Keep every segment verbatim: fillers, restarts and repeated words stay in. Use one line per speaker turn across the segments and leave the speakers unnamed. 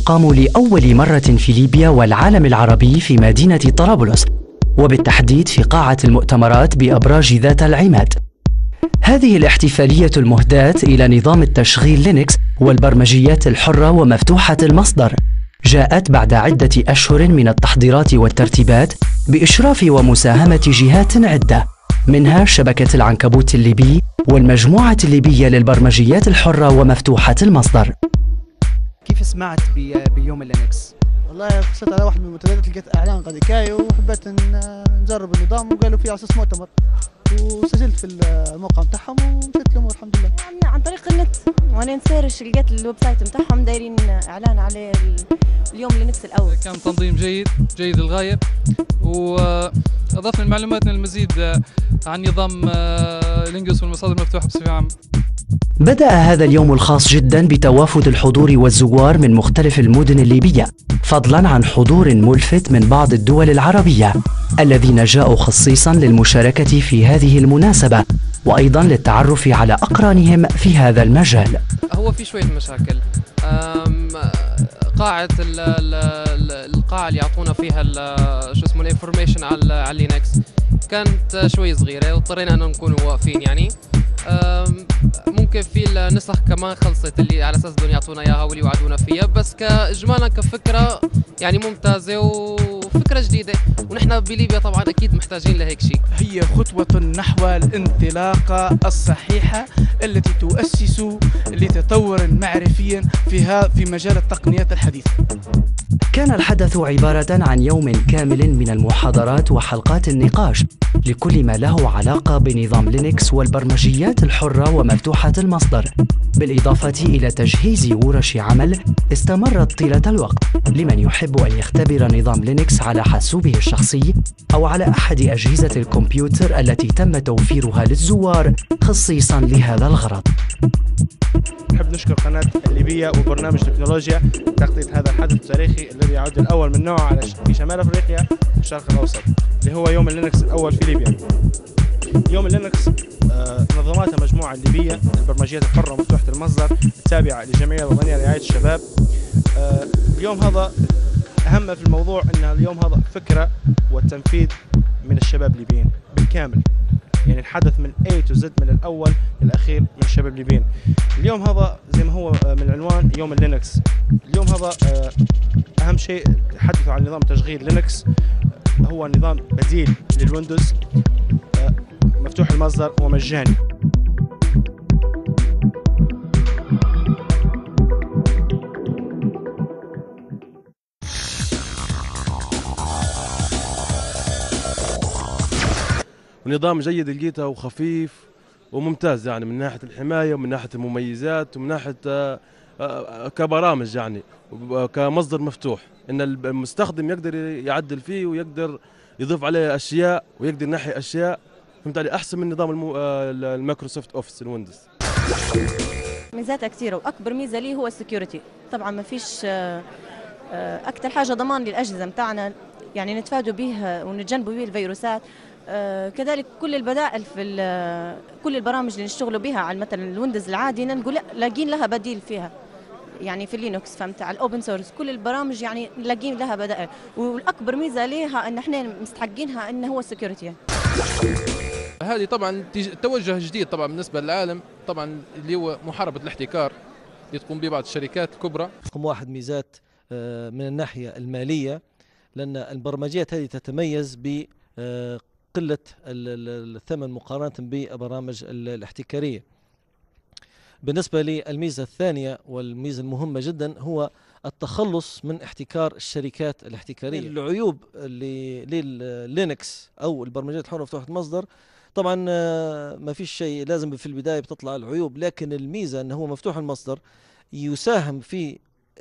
تقام لأول مرة في ليبيا والعالم العربي في مدينة طرابلس، وبالتحديد في قاعة المؤتمرات بأبراج ذات العماد. هذه الاحتفالية المهداة إلى نظام التشغيل لينكس والبرمجيات الحرة ومفتوحة المصدر جاءت بعد عدة أشهر من التحضيرات والترتيبات بإشراف ومساهمة جهات عدة، منها شبكة العنكبوت الليبي والمجموعة الليبية للبرمجيات الحرة ومفتوحة المصدر.
كيف سمعت بيوم اللينكس؟
والله اتصلت على واحد من المنتديات، لقيت اعلان قد كاي وحبيت نجرب النظام، وقالوا في على اساس مؤتمر، وسجلت في الموقع بتاعهم ومشيت الامور الحمد لله.
عن طريق النت، وانا نسيرش لقيت الويب سايت بتاعهم دايرين اعلان عليه اليوم اللينكس الاول.
كان تنظيم جيد جيد للغايه، واضفنا معلوماتنا المزيد عن نظام لينكس والمصادر المفتوحه بصفه عامه.
بدأ هذا اليوم الخاص جدا بتوافد الحضور والزوار من مختلف المدن الليبية، فضلا عن حضور ملفت من بعض الدول العربية الذين جاءوا خصيصا للمشاركة في هذه المناسبة، وأيضا للتعرف على أقرانهم في هذا المجال.
هو في شوية مشاكل. قاعة القاعة اللي يعطونا فيها شو اسمه الانفورميشن على على لينكس كانت شوي صغيرة، واضطرينا أن نكون واقفين يعني. ممكن في النسخ كمان خلصت اللي على اساس بدهم يعطونا اياها واللي وعدونا فيها، بس كاجمالا كفكره يعني ممتازه وفكره جديده، ونحن بليبيا طبعا اكيد محتاجين لهيك شيء.
هي خطوه نحو الانطلاقه الصحيحه التي تؤسس لتطور معرفي في في مجال التقنيات الحديثه.
كان الحدث عبارة عن يوم كامل من المحاضرات وحلقات النقاش لكل ما له علاقة بنظام لينكس والبرمجيات الحرة ومفتوحة المصدر، بالإضافة إلى تجهيز ورش عمل استمرت طيلة الوقت لمن يحب أن يختبر نظام لينكس على حاسوبه الشخصي أو على أحد أجهزة الكمبيوتر التي تم توفيرها للزوار خصيصا لهذا الغرض.
نحب نشكر قناة الليبية وبرنامج تكنولوجيا تغطية هذا الحدث التاريخي الذي يعد الأول من نوعه على في شمال أفريقيا والشرق الأوسط، اللي هو يوم اللينكس الأول في ليبيا. يوم اللينكس آه نظمتها مجموعة ليبية للبرمجيات الحرة ومفتوحة المصدر التابعة للجمعية الوطنية لرعاية الشباب. آه اليوم هذا أهم في الموضوع أن اليوم هذا فكرة والتنفيذ من الشباب الليبيين بالكامل، يعني الحدث من A to Z من الأول للأخير من الشباب الليبيين. اليوم هذا زي ما هو من العنوان يوم اللينكس. اليوم هذا أهم شيء تحدثوا عن نظام تشغيل لينكس، هو نظام بديل للويندوز مفتوح المصدر ومجاني.
ونظام جيد لقيته وخفيف وممتاز، يعني من ناحية الحماية ومن ناحية المميزات ومن ناحية كبرامج، يعني كمصدر مفتوح ان المستخدم يقدر يعدل فيه ويقدر يضيف عليه اشياء ويقدر ينحي اشياء. فهمت علي؟ احسن من نظام المو... المايكروسوفت اوفيس الويندوز.
ميزاتها كثيره، واكبر ميزه ليه هو السكيورتي. طبعا ما فيش اكثر حاجه ضمان للاجهزه بتاعنا، يعني نتفادوا به ونتجنبوا به الفيروسات. آه كذلك كل البدائل في كل البرامج اللي نشتغلوا بها على مثلا الويندوز العادي نلقوا لاقين لها بديل فيها، يعني في اللينكس فهمت على الاوبن سورس كل البرامج يعني لاقين لها بدائل، والاكبر ميزه ليها ان احنا مستحقينها انه هو السكيورتي.
هذه طبعا توجه جديد طبعا بالنسبه للعالم، طبعا اللي هو محاربه الاحتكار اللي تقوم به بعض الشركات الكبرى.
رقم واحد ميزات من الناحيه الماليه، لان البرمجيات هذه تتميز ب قلة الثمن مقارنة بالبرامج الاحتكارية. بالنسبة للميزة الثانية والميزة المهمة جدا هو التخلص من احتكار الشركات الاحتكارية. العيوب اللي للينكس أو البرمجيات الحرة مفتوحة المصدر، طبعا ما فيش شيء لازم في البداية بتطلع العيوب، لكن الميزة أنه هو مفتوح المصدر يساهم في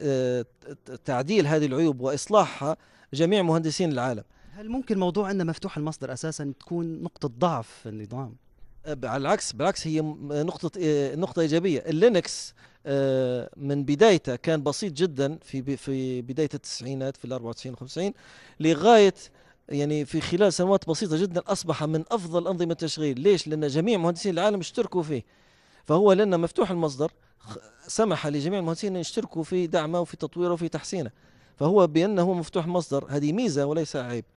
تعديل هذه العيوب وإصلاحها جميع مهندسين العالم.
هل ممكن موضوع أن مفتوح المصدر أساسا تكون نقطة ضعف في النظام؟
على العكس، بالعكس هي نقطة نقطة إيجابية. اللينكس من بدايته كان بسيط جدا في في بداية التسعينات في الأربعة وتسعين وخمسة وتسعين لغاية يعني في خلال سنوات بسيطة جدا أصبح من أفضل أنظمة التشغيل. ليش؟ لأن جميع مهندسين العالم اشتركوا فيه، فهو لأنه مفتوح المصدر سمح لجميع المهندسين أن يشتركوا في دعمه وفي تطويره وفي تحسينه، فهو بأنه مفتوح مصدر، هذه ميزة وليس عيب.